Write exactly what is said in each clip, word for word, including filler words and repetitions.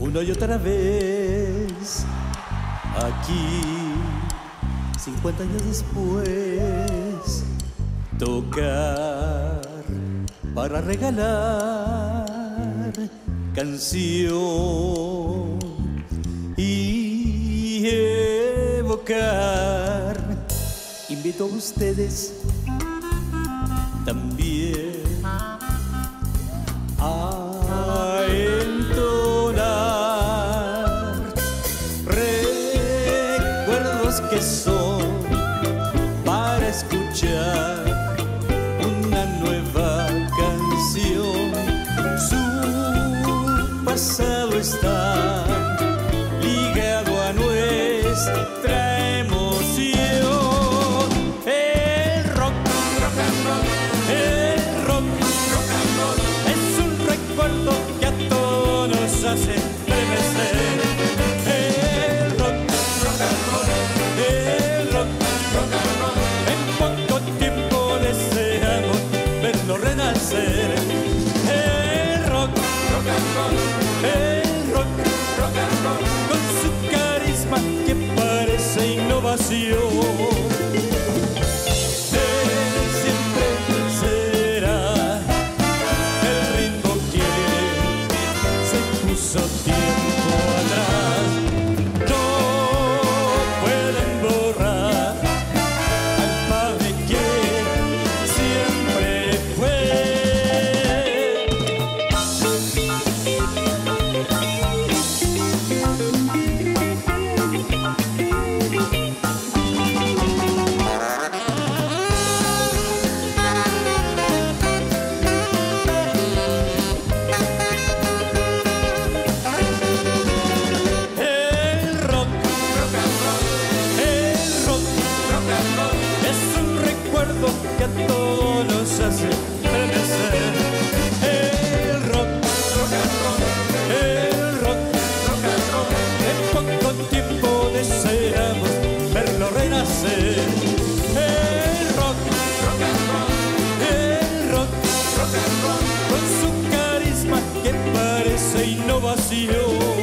una y otra vez. Aquí, cincuenta años después, tocar para regalar canción y evocar. Invito a ustedes también a entonar recuerdos que son para escuchar una nueva canción. Su pasado está ligado a nuestra emoción. El rock, rock and roll, el rock, rock and roll es un recuerdo que a todos nos hace estremecer. El rock, rock and roll, el rock, rock and roll. En poco tiempo deseamos verlo renacer. El rock, rock and roll, el rock, rock and roll, con su carisma que parece innovación. Él siempre será el ritmo que se puso tiempo atrás. No pueden borrar al padre que siempre fue. El rock, rock and roll, el rock, rock and roll es un recuerdo que a todos nos hace estremecer. El rock, rock and roll, el rock, rock and roll, en poco tiempo deseamos verlo renacer. El rock, rock and roll, el rock, rock and roll, con su carisma que parece innovación.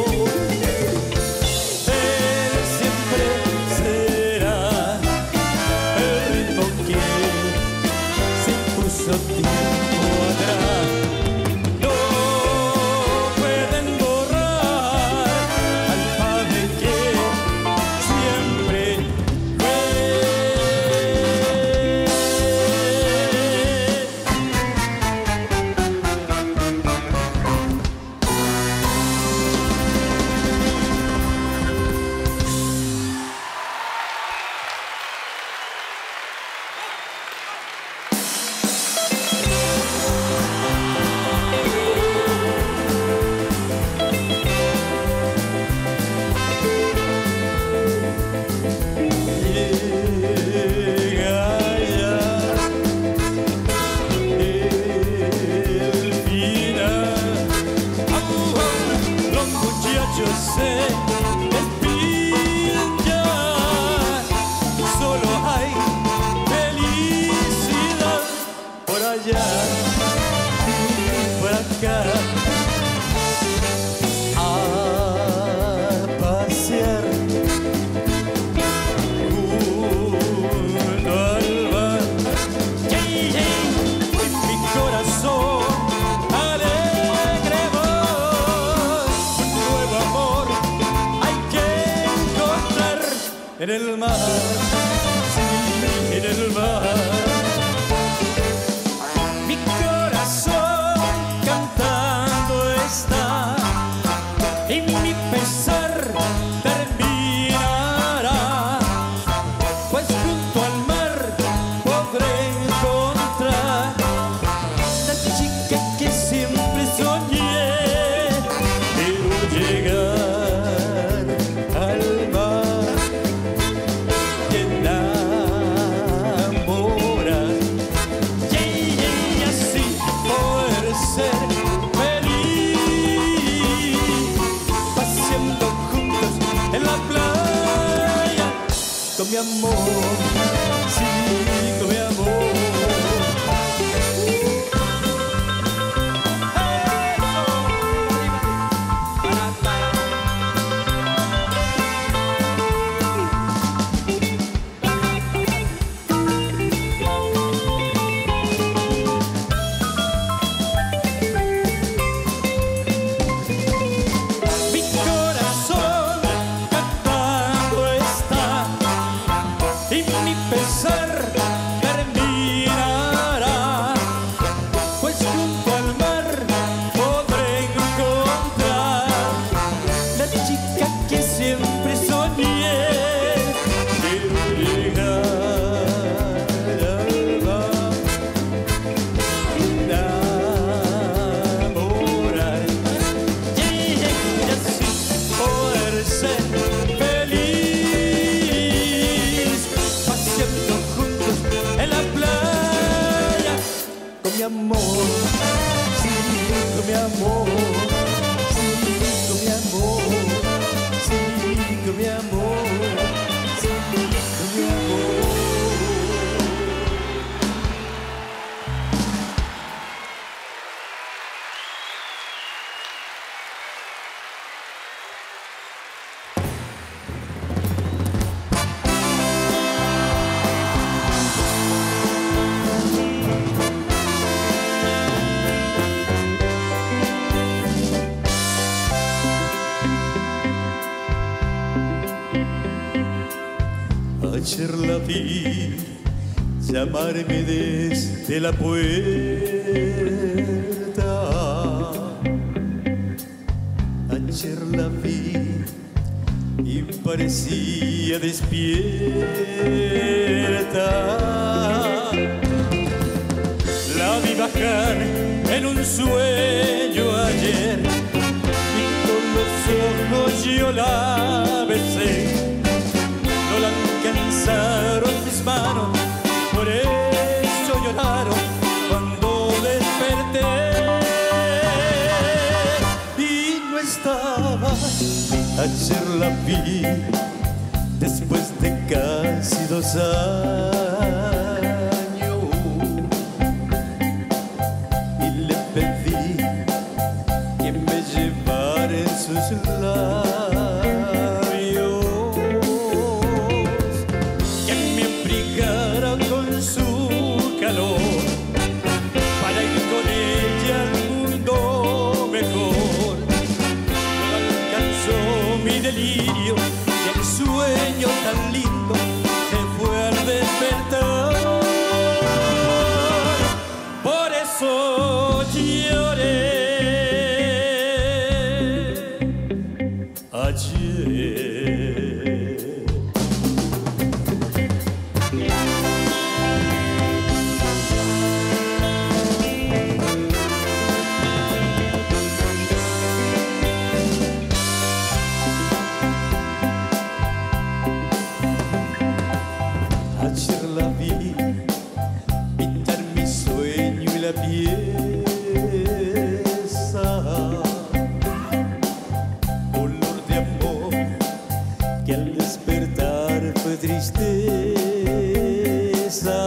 Él siempre será el ritmo que se puso tiempo atrás. No pueden borrar al padre que siempre fue. Llega ya el final. Au, au, los muchachos se despiden ya. Solo hay felicidad por allá, por acá. A pasear junto al mar. Hey, hey, mi corazón alegre voz. Un nuevo amor hay que encontrar en el mar, sí, en el mar. Mi corazón cantando está y mi pesar terminará, pues junto al mar podré encontrar la chica que siempre soñé. Quiero llegar al mar y enamorar, y así poder ser feliz, paseando juntos en la playa con mi amor, sí, con mi amor. Eso. Ayer la vi llamarme desde la puerta. Ayer la vi y parecía despierta. La vi bajar en un sueño ayer y con los ojos yo la besé. No la alcanzaron mis manos, por eso lloraron cuando desperté. Y no estaba, ayer la vi, después de casi dos años. Y le pedí que me llevara en sus labios. Delirio y el sueño tan lindo se fue al despertar. Por eso lloré ayer. Ayer la vi pintar mi sueño y la pieza, color de amor que al despertar fue tristeza.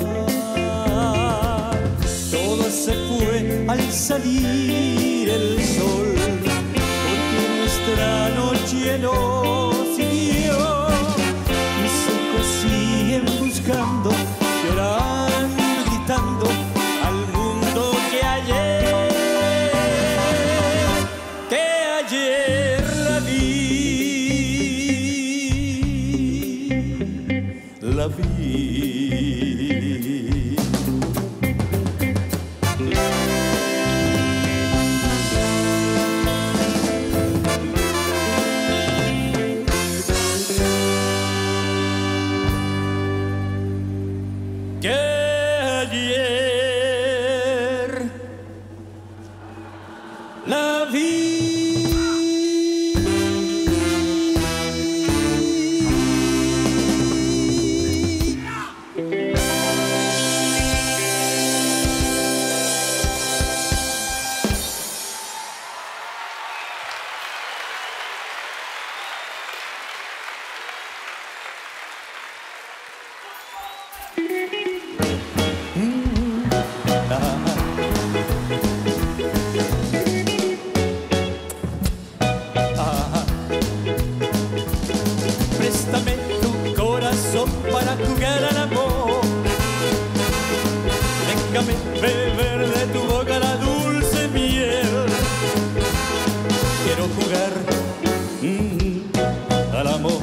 Todo se fue al salir el sol, porque nuestra noche no siguió. Siguen buscando, llorando, gritando al mundo que ayer, que ayer la vi, la vi. Que ayer la vi. Préstame tu corazón para jugar al amor. Déjame beber de tu boca la dulce miel. Quiero jugar mm, al amor.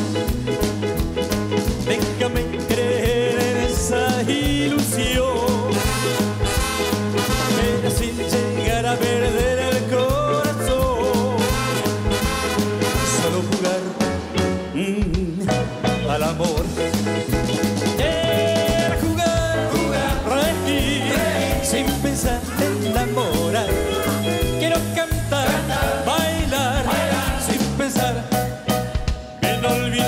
Déjame creer en esa ilusión, pero sin llegar a perder el corazón. Solo jugar mm, al amor. Quiero jugar, jugar, reír, reír, sin pensar en enamorar. Quiero cantar, cantar bailar, bailar, sin pensar en olvidar.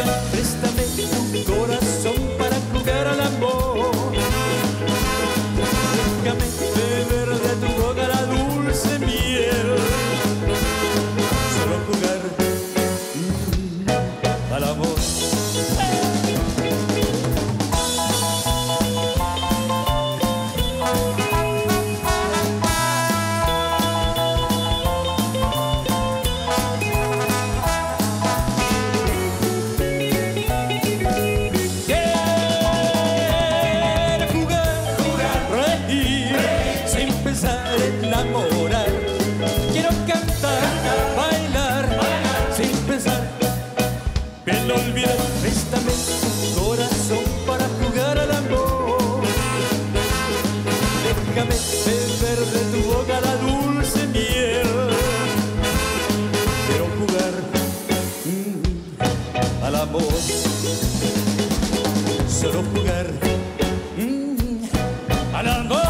amor. Solo jugar mm, al amor.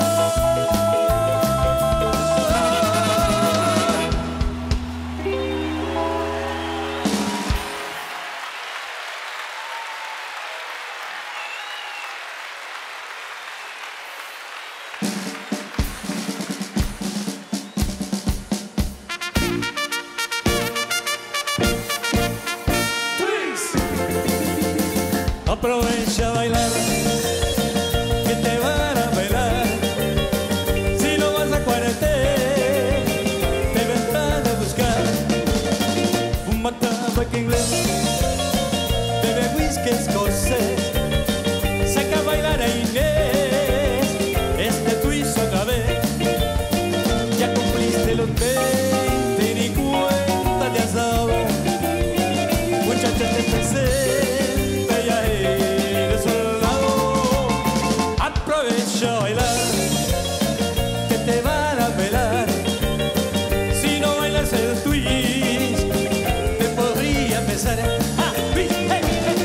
Aprovecha a bailar, que te van a bailar. Si no vas a cuartel, te vendrán a buscar. Fuma tabaco inglés, bebe whisky escocés. Saca a bailar a Inés, este twist otra vez. Ya cumpliste los veinte y ni cuenta te has dado. Muchacha, te pensé. Aprovecha a bailar, que te van a pelar. Si no bailas el twist, te podría empezar. Ah, hey, hey, hey.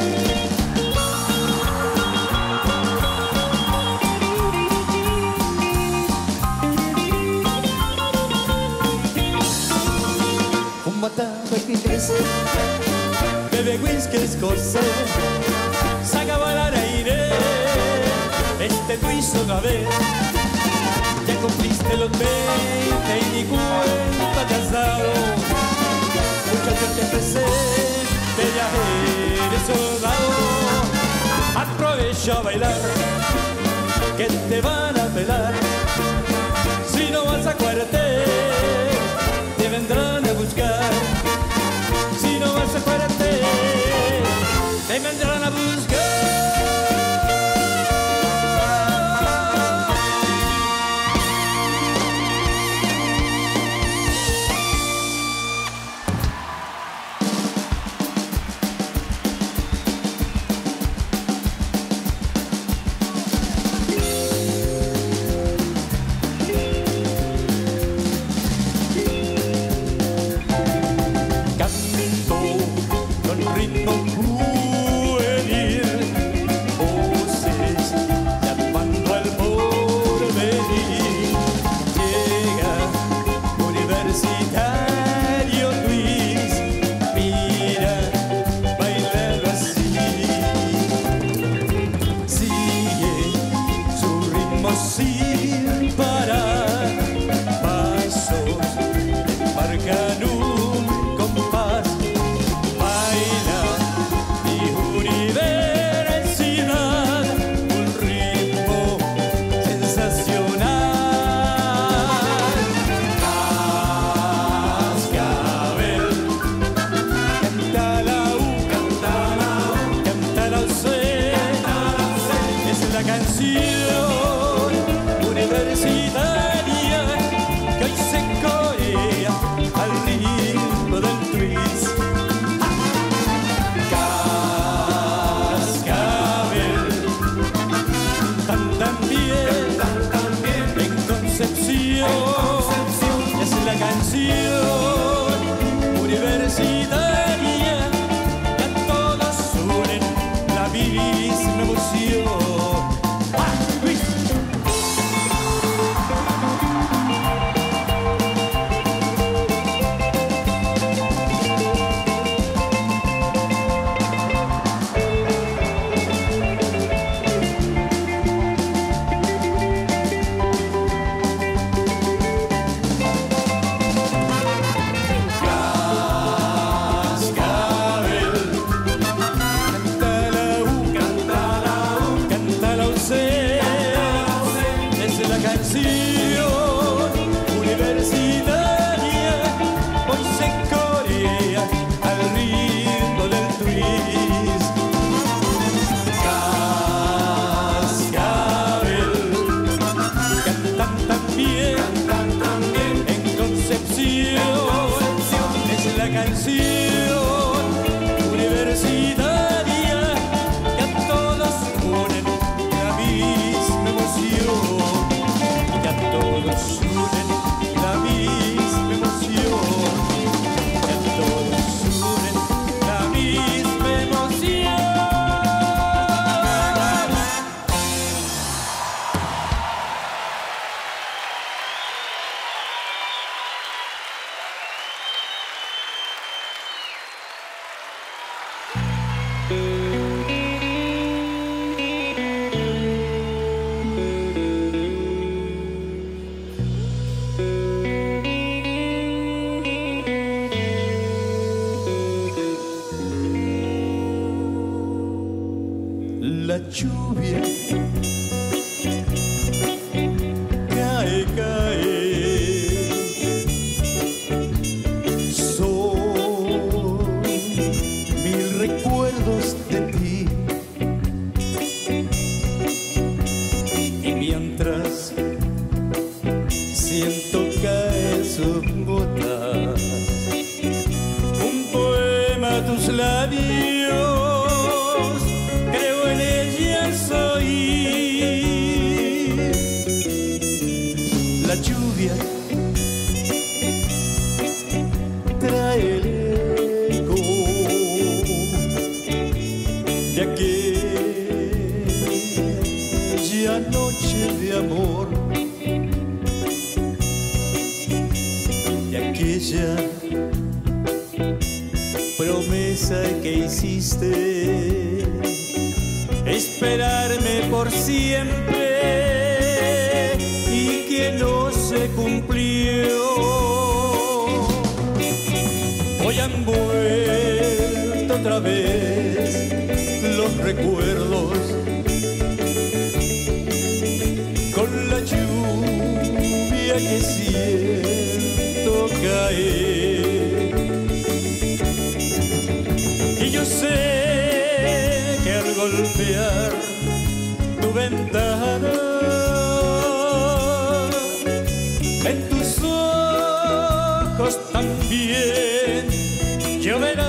Fuma tabaco inglés, bebe whisky escocés. Saca a bailar aire este twist otra vez. Ya cumpliste los veinte y ni cuenta te has dado. Muchacho, te presente, ya eres soldado. Aprovecha a bailar, que te van a pelar. Si no vas a cuartel, te vendrán a buscar. Si no vas a cuartel, te vendrán a buscar. Sin parar, pasos marcan un compás. Baila mi universidad, un ritmo sensacional. Cascabel, canta la U, canta la U, canta la U C, es la canción universitaria que hoy se corea al ritmo del twist. Cascabel, cantan bien, cantan bien en Concepción, es la canción universitaria que a todos unen la misma emoción. Misma la lluvia cae, cae. Son mil recuerdos de ti. Y mientras siento caer sus gotas, un poema a tus labios, creo en ellas oír. La lluvia trae el eco de aquella noche de amor, de aquella promesa que hiciste, esperarme por siempre y que no se cumplió. Hoy han vuelto otra vez los recuerdos con la lluvia que siento caer. Y yo sé que al golpear tu ventana, en tus ojos también lloverá.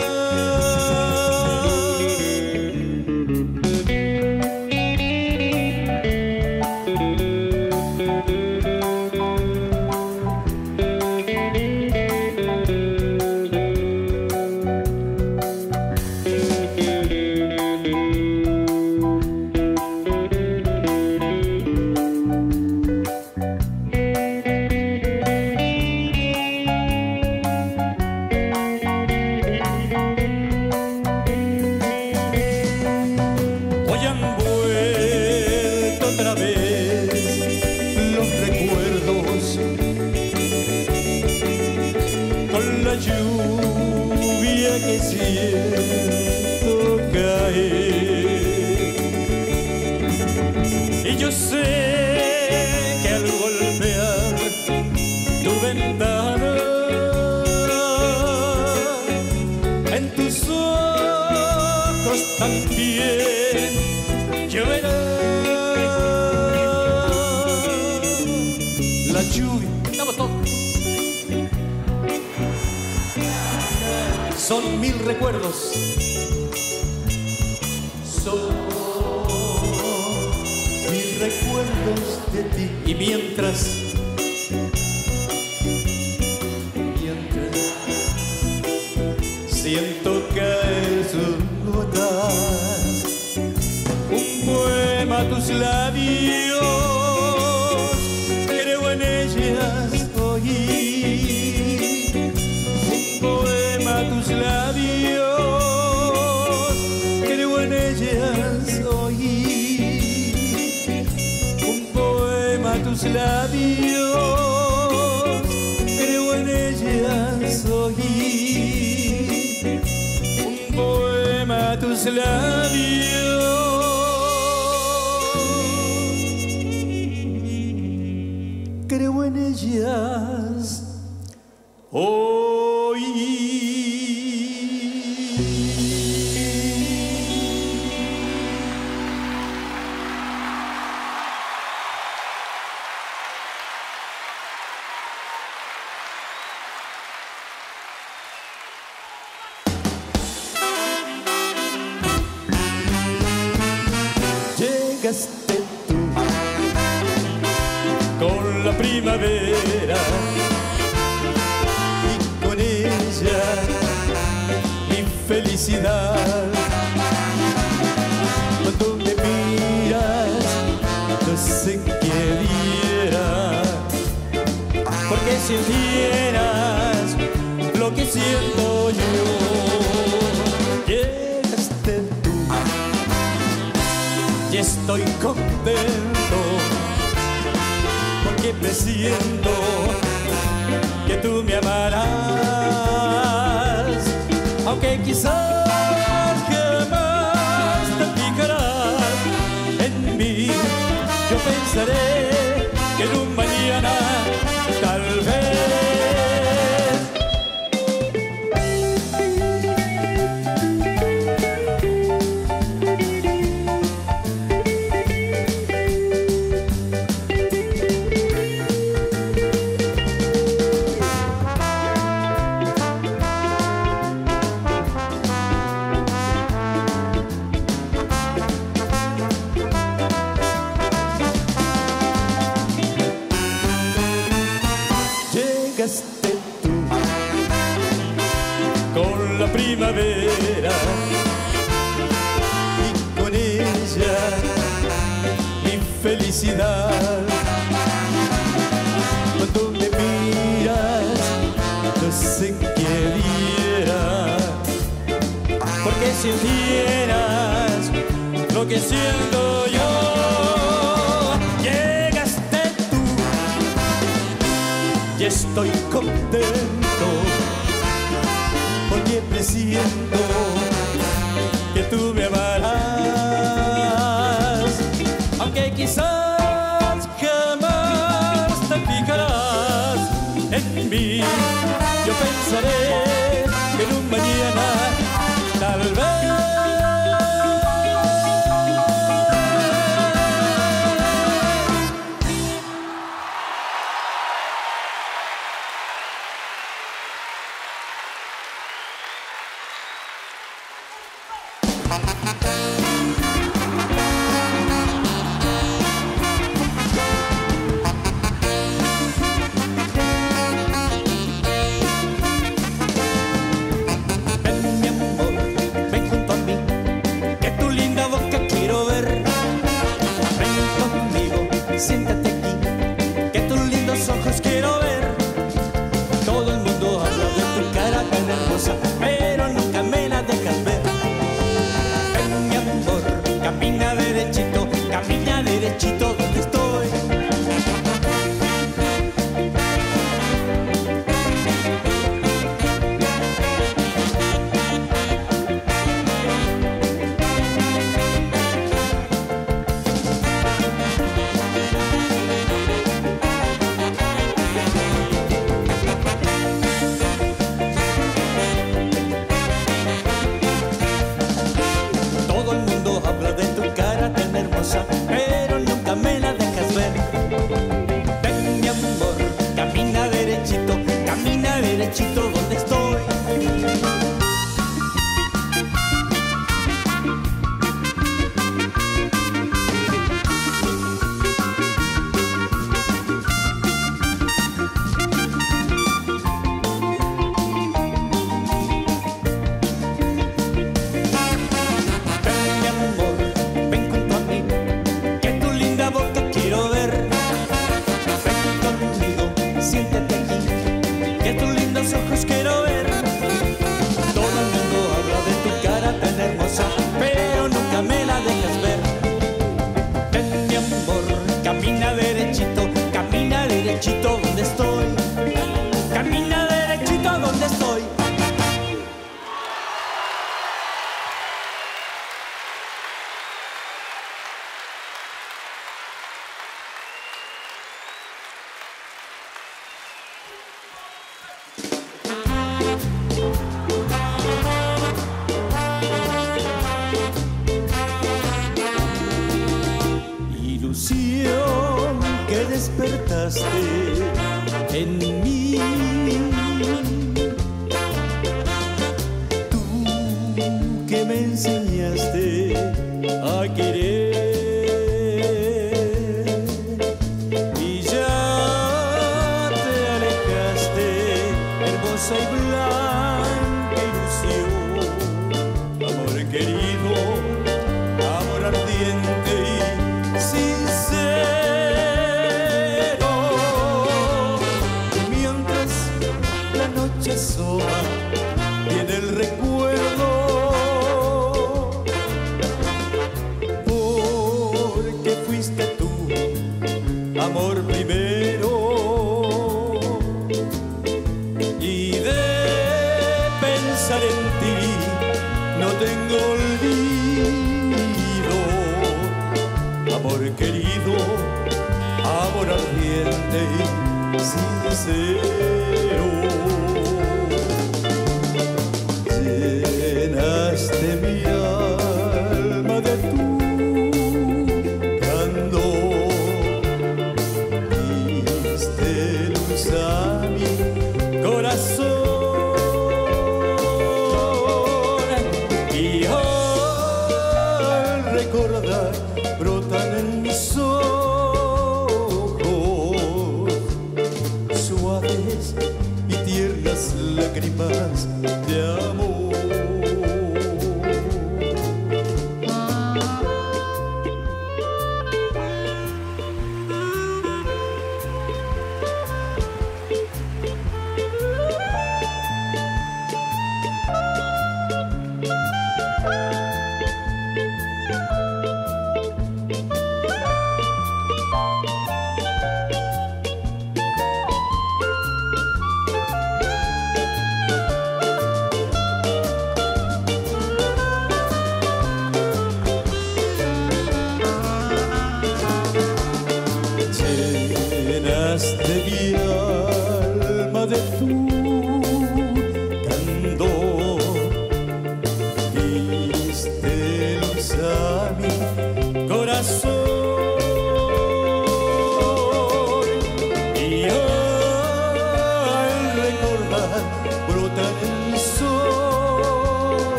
Que siento caer. Y yo sé que al golpear tu ventana, en tus ojos también lloverá. La lluvia, vamos todos. Son mil recuerdos, son mil recuerdos de ti. Y mientras, mientras siento caer sus gotas, un poema a tus labios, creo en ellas oír. Un poema a tus labios, creo en ellas oír. Un poema a tus labios, creo en ellas oír. Un poema a tus labios, creo en ellas oír. Llegaste tú con la primavera y con ella mi felicidad. Cuando me miras no sé qué diera, porque sintieras lo que siento yo. Llegaste tú y estoy contento, porque presiento que tú me amarás, aunque quizás jamás te fijarás la primavera y con ella mi felicidad. Cuando me miras no sé qué diera, porque sintieras lo que siento yo. Llegaste tú y estoy contento, porque presiento que tú me amarás, aunque quizás jamás te fijarás en mí. Yo pensaré que en un mañana tal vez siéntate aquí, que tus lindos ojos quiero ver. Todo el mundo habla de tu cara tan hermosa, pero nunca me la dejas ver. Ven, mi amor, camina derechito, camina derechito donde estoy. Habla de tu cara tan hermosa, pero nunca me la dejas ver. Ven, mi amor, camina derechito, camina derechito donde estoy. Siéntate aquí, que tus lindos ojos quiero ver. Todo el mundo habla de tu cara tan hermosa, pero nunca me la dejas ver. Ven, mi amor, camina derechito, camina derechito donde estoy. Camina derechito donde estoy. Ilusión que despertaste en mí, tú que me enseñaste a querer y ya te alejaste, hermosa y blanca ilusión. Amor querido, amor ardiente y sincero, mientras la noche asoma viene el recuerdo, porque fuiste tú, amor primero, y de pensar en ti no tengo olvido. Amor querido, amor ardiente y sincero, llenaste mi alma de tu candor, diste luz a mi corazón, y al recordar brotan en mis ojos suaves y tiernas lágrimas de amor.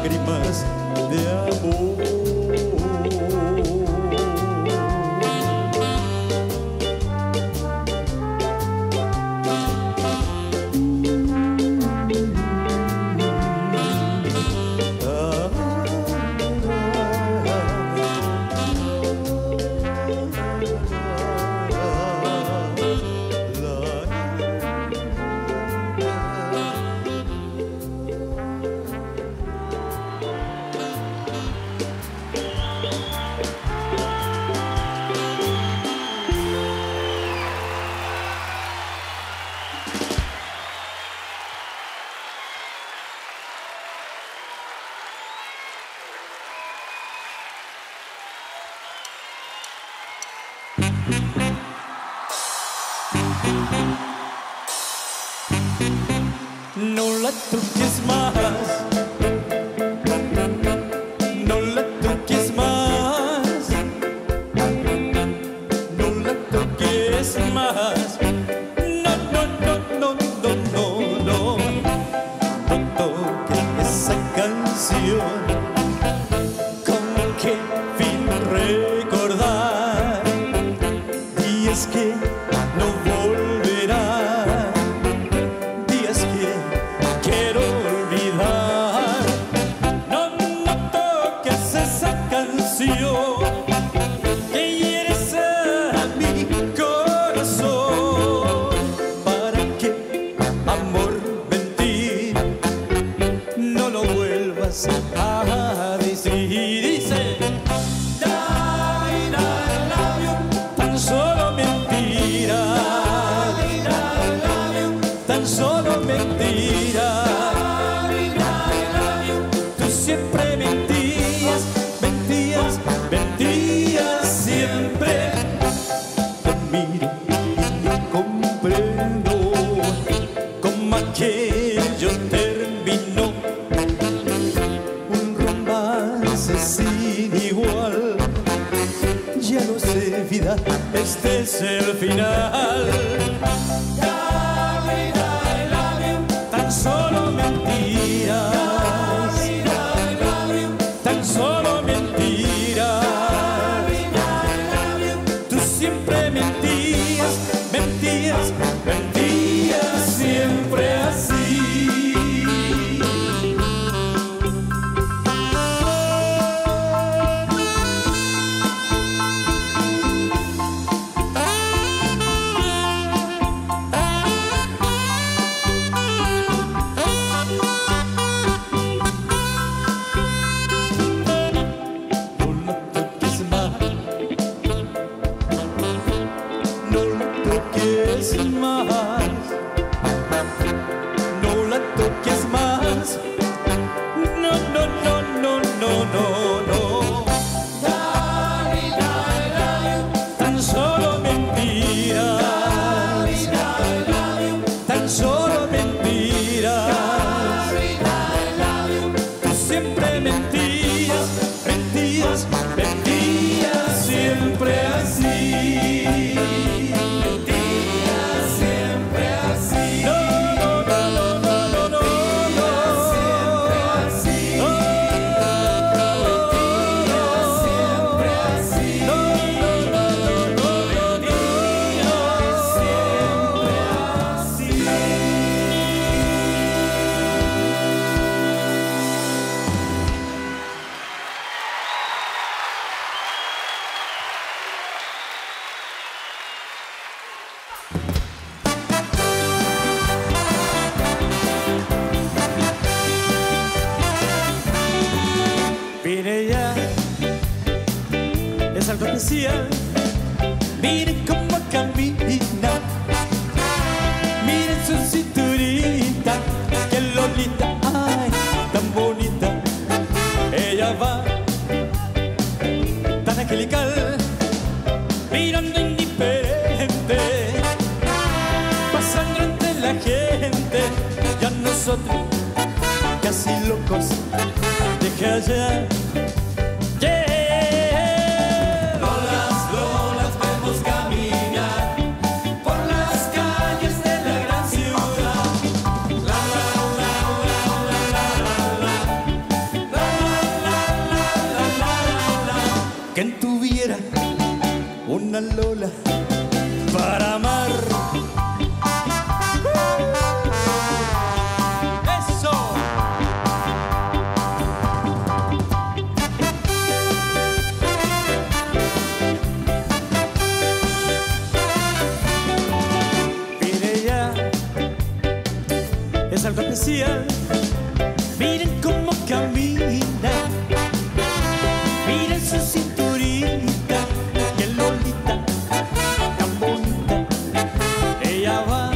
lágrimas de amor. No la toques más, no la toques más, no la toques más. No, no, no, no, no, no, no, no toques esa canción. ¿Con qué fin recordar? Y es que no volverá. Días que quiero olvidar. No, no toques esa canción que hieres a mi corazón. ¿Para qué, amor, mentir? No lo vuelvas a decir. Dice, die, die, love you. Tan solo mentira. Tan solo mentira. Tú siempre mentías, mentías, mentías siempre. Te miro y no comprendo cómo aquello terminó. Un romance sin igual. Ya lo sé, vida, este es el final. Tan solo mentiras, tan solo mentiras. Tú siempre mentías, mentías, mentías siempre así. No la toques más. No, no, no, no, no, no, no. Tan solo mentiras. Tan solo mentiras. Tú siempre mentías, mentías, mentías siempre así. Vine ya, es algo especial. Miren cómo camina, miren su cinturita, que Lolita, ay, tan bonita. Ella va tan angelical, mirando indiferente, pasando entre la gente. Y a nosotros, casi locos, deja allá. Yeah. Lolas, lolas, vamos caminar por las calles de la gran ciudad. La, la, la, la, la, la, la, la, la, una Lola para amar. ¡Eso! Mire ya, es algo especial. Miren cómo camina, miren su cinturita, que Lolita tan bonita. Ella va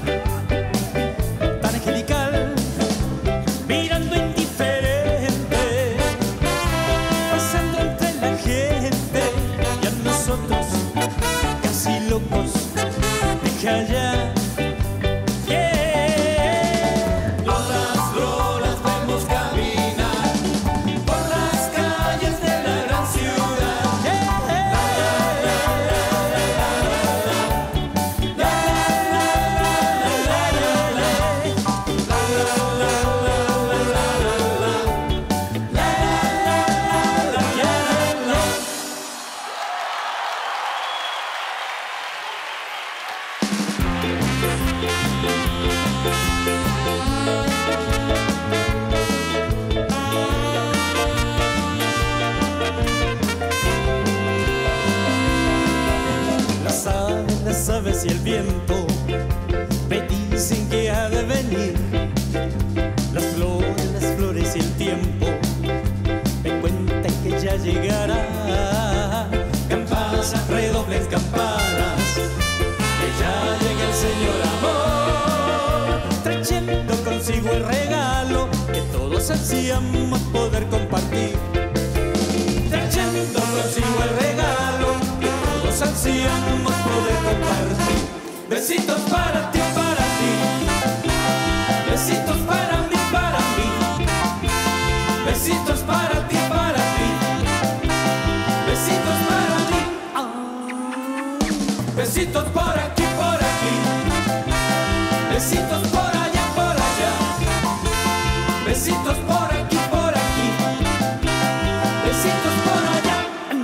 tan angelical, mirando indiferente, pasando entre la gente y a nosotros casi locos. Deja ya. Las aves y el viento me dicen que ha de venir. Las flores, las flores y el tiempo me cuentan que ya llegará. Campanas, redoblen campanas, que ya llega el Señor amor, trayendo consigo el regalo que todos ansíamos poder compartir. Trayendo consigo el regalo que todos ansíamos poder compartir. Besitos para ti, para ti. Besitos para mí, para mí. Besitos para ti, para ti. Besitos para mí. Ah. Besitos por aquí, por aquí. Besitos por allá, por allá. Besitos por aquí, por aquí. Besitos por allá.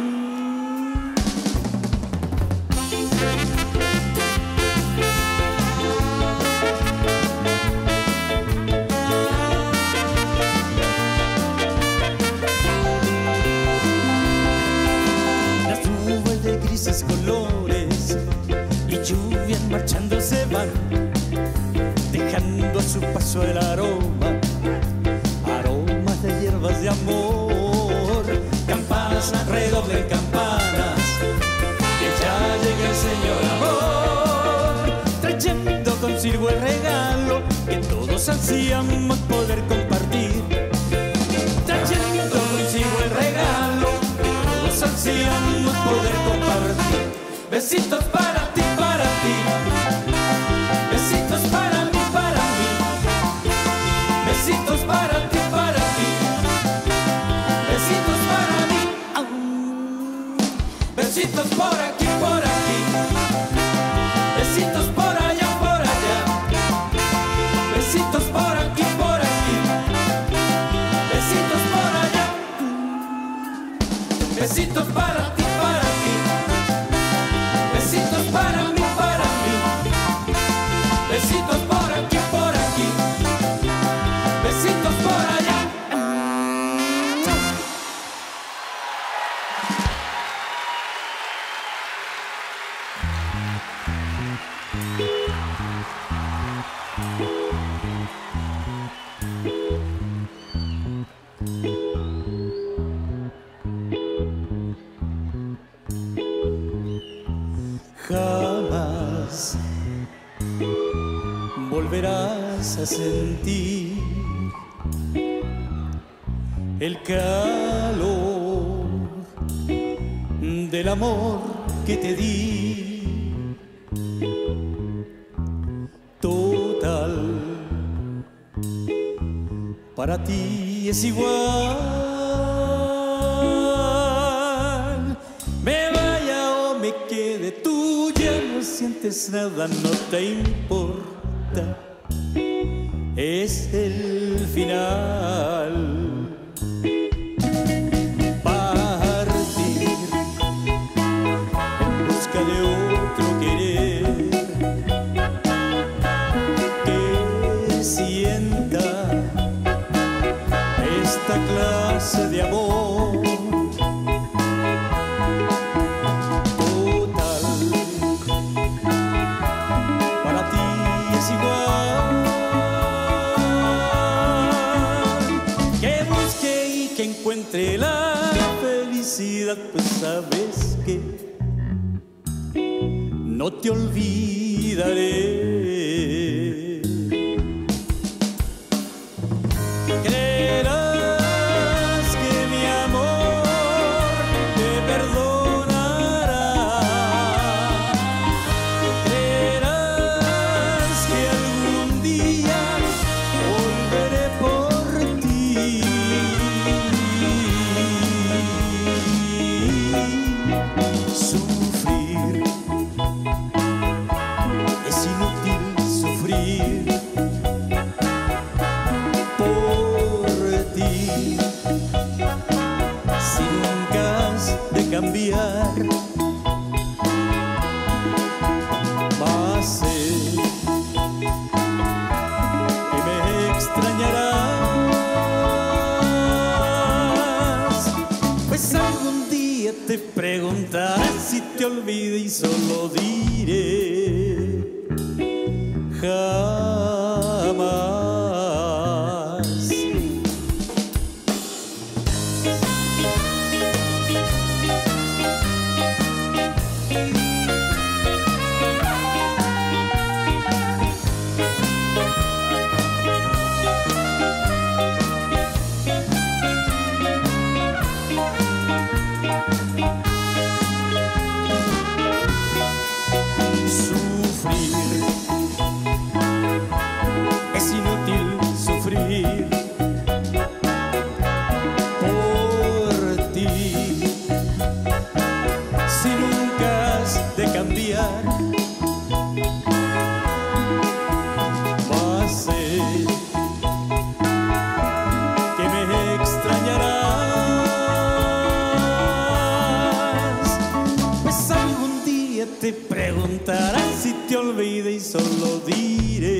Colores y lluvias marchando se van, dejando a su paso el aroma, aromas de hierbas de amor. Campanas, redoblen campanas, que ya llega el Señor amor, trayendo consigo el regalo que todos ansíamos poder compartir. Trayendo consigo el regalo que todos ansíamos poder compartir. Besitos para ti, para ti. Besitos para mí, para mí. Besitos para ti, para ti. Besitos para mí. Ah. Besitos por aquí, por aquí. Besitos por allá, por allá. Besitos por aquí, por aquí. Besitos por allá. Besitos para ti, para ti. Besitos para mí, para mí. Besitos por aquí, por aquí. Besitos por allá. Jamás volverás a sentir el calor del amor que te di. Total, para ti es igual. Me vaya o me quede, tú ya no sientes nada, no te importa. Es el final. Partir en busca es igual. Que busque y que encuentre la felicidad, pues sabes que no te olvidaré. Creerás que mi amor te perdonará. Creerás que algún día volveré por ti. Sufrir es inútil, sufrir por ti. Si nunca has de cambiar, va a ser que me extrañarás. Pues algún día te preguntarás si te olvidé y solo diré jamás. Sufrir es inútil, sufrir por ti. Si nunca has de cambiar, va a ser que me extrañarás. Pues algún día te preguntarás si te olvidé y solo diré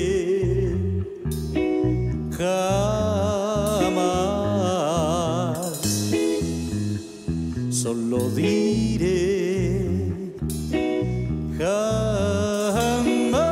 jamás. Solo diré jamás.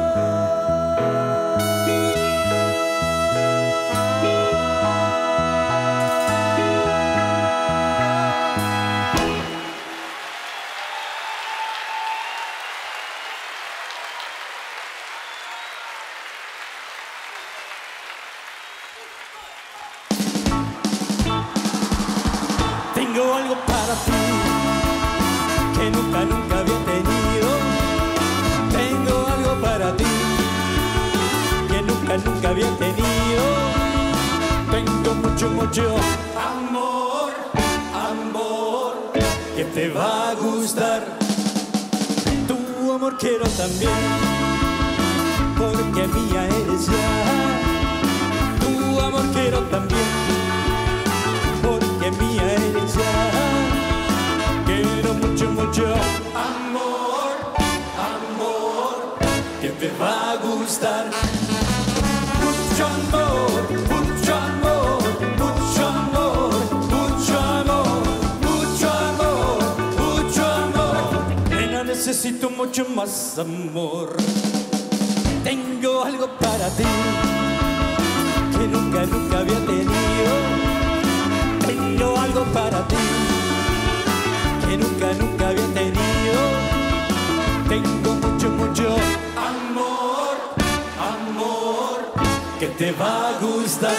Tengo algo para ti que nunca, nunca había tenido. Tengo algo para ti que nunca, nunca había tenido. Tengo mucho, mucho amor, amor que te va a gustar. Tu amor quiero también, porque mía eres ya. Tu amor quiero también, porque mía eres ya. Quiero mucho, mucho amor, amor que te va a gustar. Mucho amor, mucho amor, mucho amor, mucho amor, mucho amor, mucho amor. Nena, necesito mucho más amor. Tengo algo para ti que nunca, nunca había tenido. Tengo algo para ti que nunca, nunca había tenido. Tengo mucho, mucho amor, amor que te va a gustar.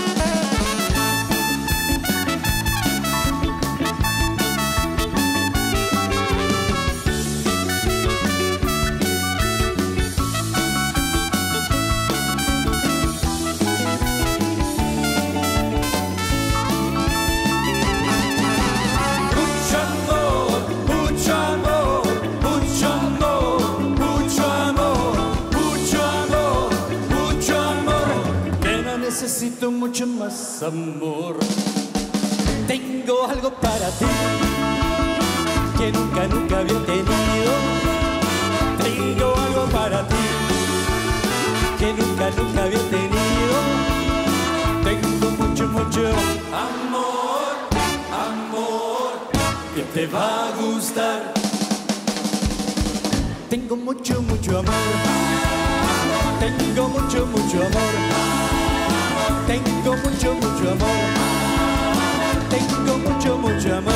Necesito mucho más amor. Tengo algo para ti que nunca, nunca había tenido. Tengo algo para ti que nunca, nunca había tenido. Tengo mucho, mucho amor, amor que te va a gustar. Tengo mucho, mucho amor. Tengo mucho, mucho amor. Tengo mucho, mucho amor. Tengo mucho, mucho amor.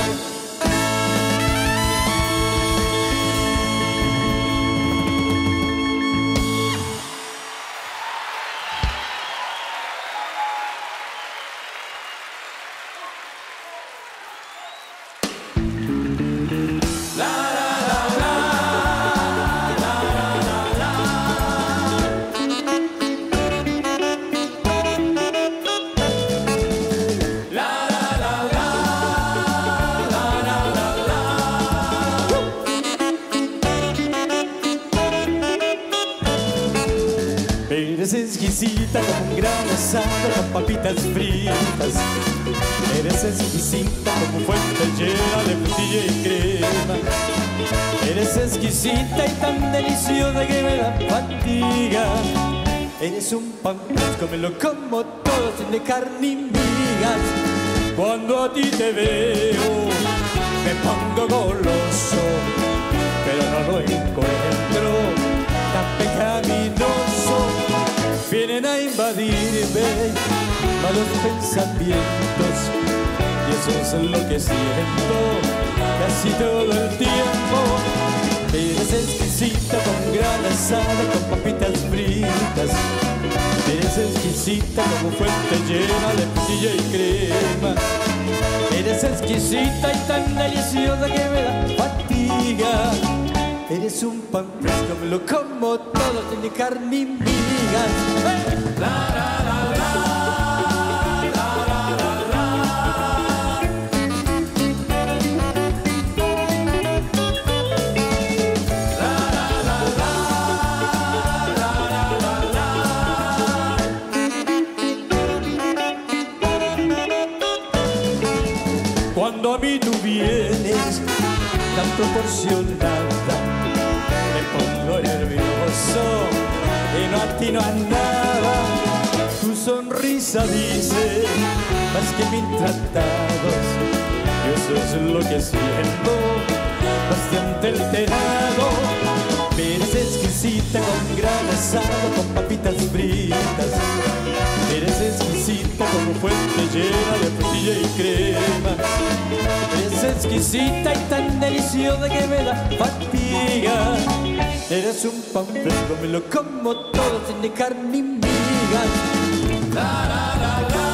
Eres exquisita como un gran asado con papitas fritas. Eres exquisita como fuente llena de frutilla y crema. Eres exquisita y tan deliciosa que me da fatiga. Eres un pan fresco, me lo como todo sin dejar ni migas. Cuando a ti te veo me pongo goloso, pero no lo encuentro tan pecaminoso. Vienen a invadirme malos pensamientos y eso es lo que siento casi todo el tiempo. Eres exquisita con gran asada, con papitas fritas. Eres exquisita como fuente llena de frutilla y crema. Eres exquisita y tan deliciosa que me da fatiga. Eres un pan fresco, me lo como todo sin dejar ni migas. ¡Hey! La, la, la, la, la, la, la, la. La, la, la, la, la, la, la. Cuando a mí tú vienes tan proporcionada, me pongo nervioso y no atino a nada. Tu sonrisa dice más que mil tratados y eso es lo que siento, bastante alterado. Eres exquisita con gran asado, con papitas fritas. Eres exquisita como fuente llena de frutilla y crema. Eres exquisita y tan deliciosa que me da fatiga. Eres un pan fresco, me lo como todo sin dejar ni migas. La, la, la, la.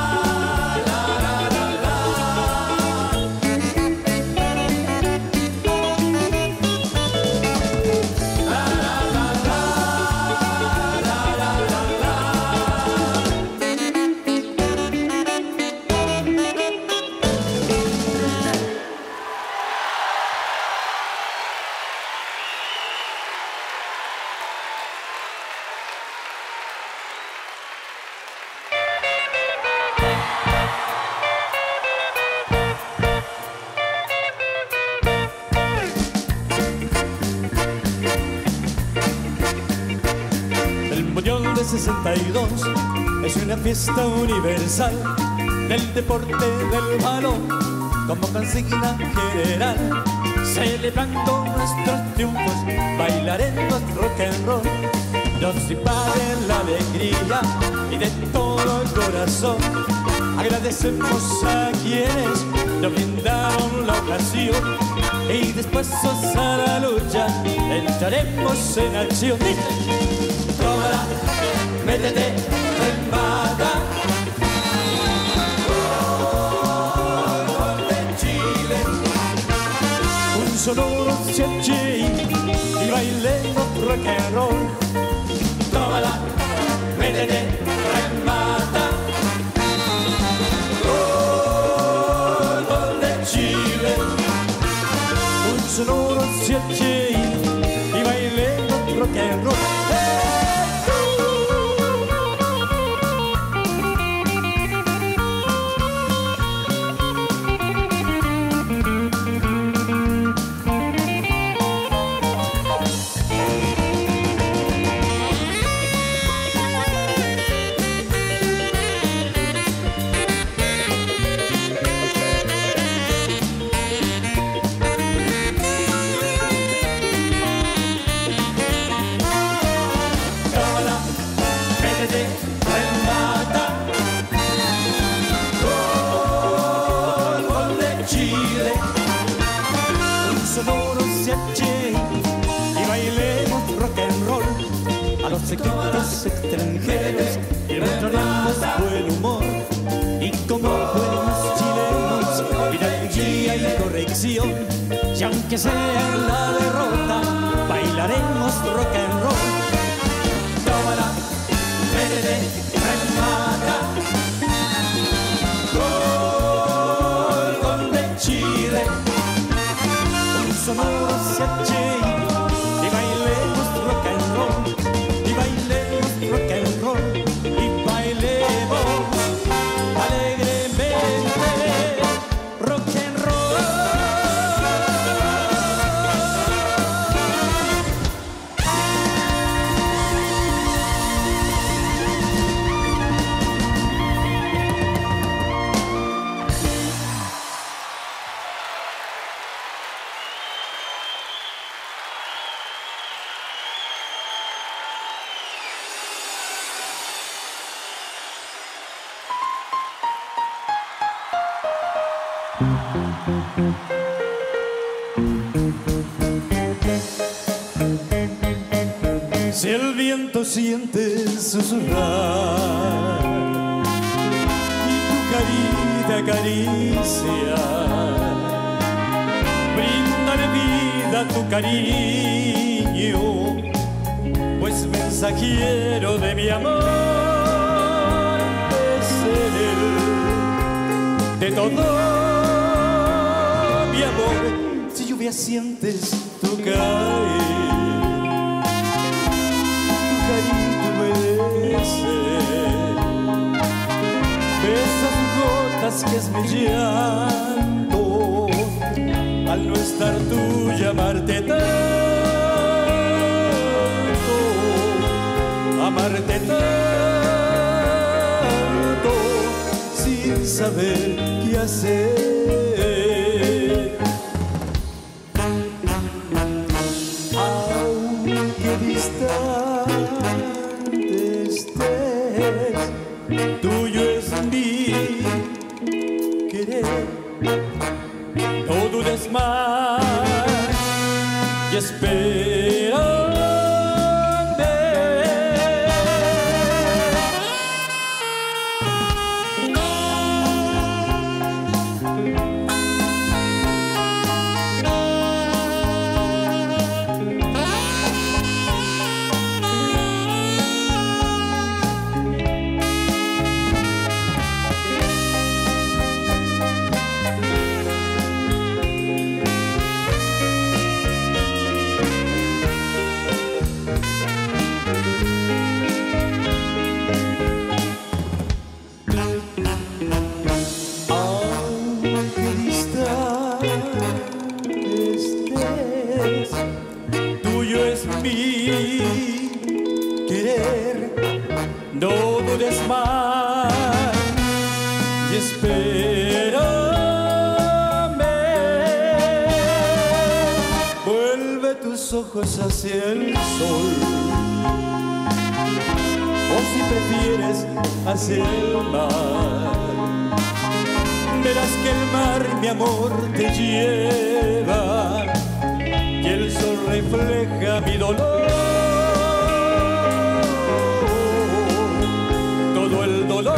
sesenta y dos es una fiesta universal del deporte del balón como consigna general, celebrando nuestros triunfos, bailaremos rock and roll, nos invade la alegría y de todo el corazón agradecemos a quienes nos brindaron la ocasión y después a la lucha entraremos en acción. Tómala, métete, remata. Gol de Chile. Un sonoro chechi y bailemos rock and roll. Tómala, métete, remata. Gol, gol de Chile. Un sonoro chechi y bailemos rock and roll. remata. Gol, gol de Chile. Un sonoro C H y bailemos rock and roll a los equipos extranjeros y retornemos buen humor. Y como buenos chilenos, piratería y corrección, y aunque sea en la derrota, bailaremos rock and roll. Tómala, verde, remata. Gol, gol de Chile. Un sonoro C H y bailemos rock and roll, y bailemos rock and roll, y bailemos alegremente rock and roll. Si el viento siente susurrar y tu carita acaricia, bríndale vida a tu cariño, pues mensajero de mi amor es él, de todo mi amor. Si lluvia sientes tu caer, besa tus gotas que es mi llanto, al no estar tú y amarte tanto, amarte tanto, sin saber qué hacer. Aunque distante tuyo es mi querer, no dudes más y espérame. Tuyo es mi querer, no dudes más y espérame. Vuelve tus ojos hacia el sol, o si prefieres hacia el mar. Verás que el mar, mi amor, te lleva y el sol refleja mi dolor. Todo el dolor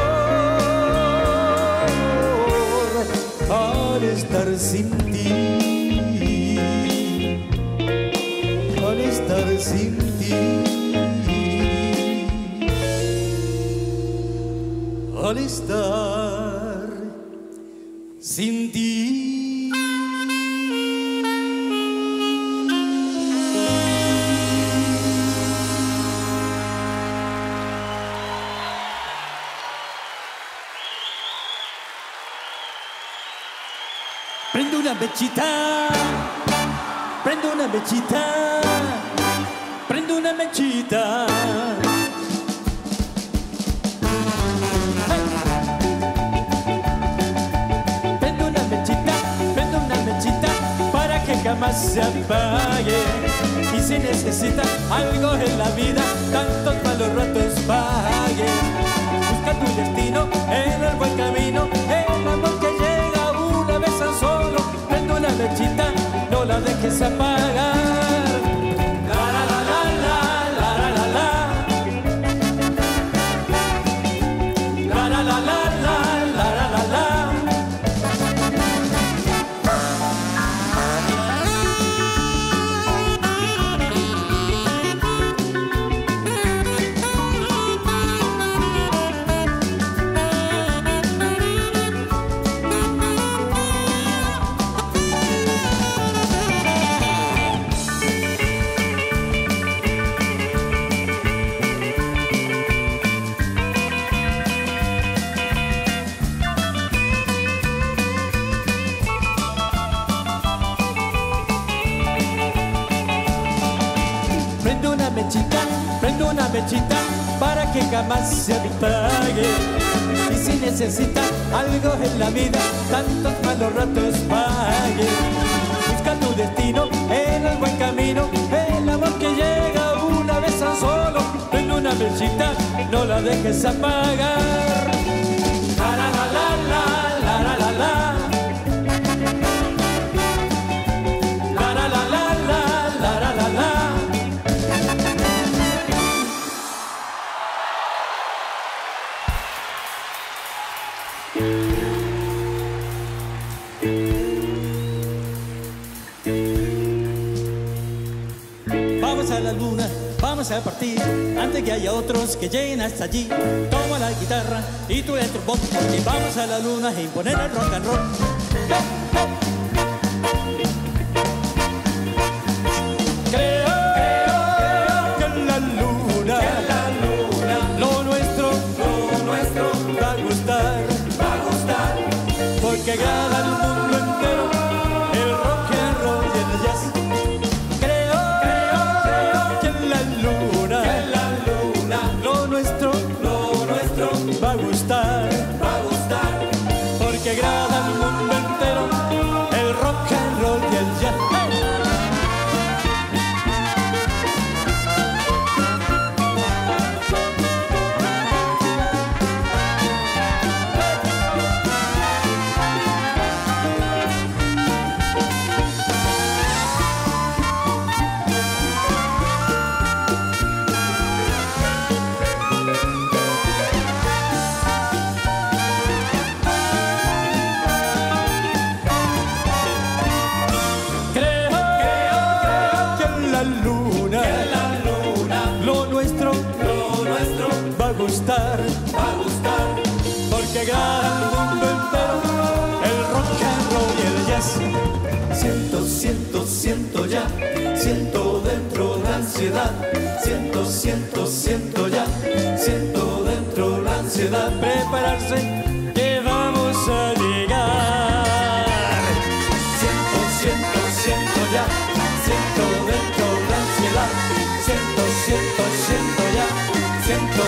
al estar sin ti, al estar sin ti, al estar sin ti. Prendo una mechita, prendo una mechita, prendo una mechita. Hey. Prendo una mechita, prendo una mechita, para que jamás se apague. Y si necesita algo en la vida, tantos malos ratos pague. dejes apagar. La la la la la la la la la. La la la la la la la la la. Prende una mechita, prende una mechita para que jamás se apague. Y si necesita algo en la vida, tantos malos ratos pague. Busca tu destino en el buen camino, el amor que llega una vez tan solo. Prende una mechita, no la dejes apagar. La la la la la la la la la. La la la la la la la la la. Vamos a la luna, vamos a partir antes que haya otros que lleguen hasta allí. Toma la guitarra y tú el trombón y vamos a la luna a imponer el rock and roll. Creo, creo, creo que la luna, que la luna, lo nuestro, lo nuestro va a gustar, va a gustar, porque agrada al mundo entero el rock and roll y el jazz. Va a gustar, va a gustar, porque agrada al mundo entero el rock and roll y el jazz. Va a gustar, va a gustar, porque agrada al mundo entero el rock and roll y el jazz. Siento, siento, siento ya, siento dentro la ansiedad. Siento, siento, siento ya, siento dentro la ansiedad. Prepararse, que vamos a llegar. Siento, siento, siento ya, siento dentro la ansiedad. Siento, siento, siento ya, siento